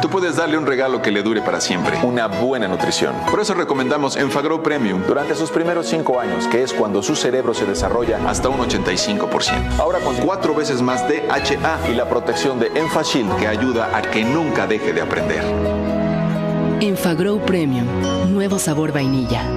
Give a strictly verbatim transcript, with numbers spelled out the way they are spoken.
tú puedes darle un regalo que le dure para siempre. Una buena nutrición. Por eso recomendamos Enfagrow Premium durante sus primeros cinco años, que es cuando su cerebro se desarrolla hasta un ochenta y cinco por ciento. Ahora con cuatro veces más D H A y la protección de EnfaShield, que ayuda a que nunca deje de aprender. Enfagrow Premium, nuevo sabor vainilla.